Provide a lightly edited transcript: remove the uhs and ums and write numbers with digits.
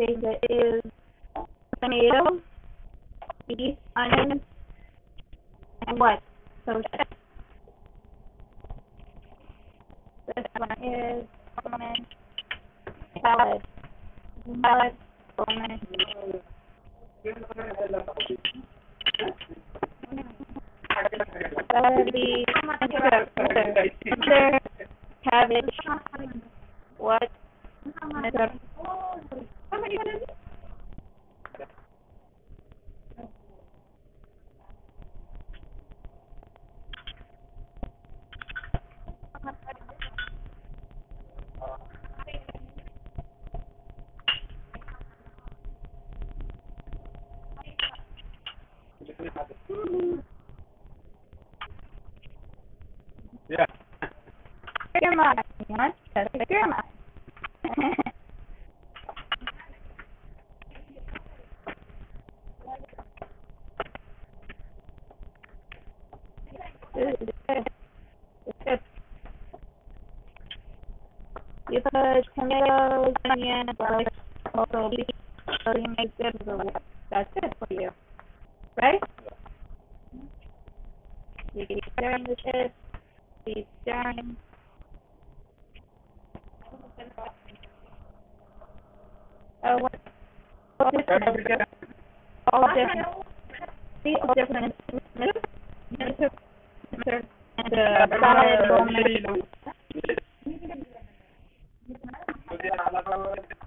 Okay, that is tomato, beef, onion, and what? So this one is almond salad. Salad, almond. That would be mustard, cabbage, what? Yeah. Your mind. You want to pick your mind. You put tomatoes, onion, garlic, also beef, so you make good for what? That's good for you, right? You keep stirring the chips, keep stirring. Oh, what different? All different. See, all different. And salad,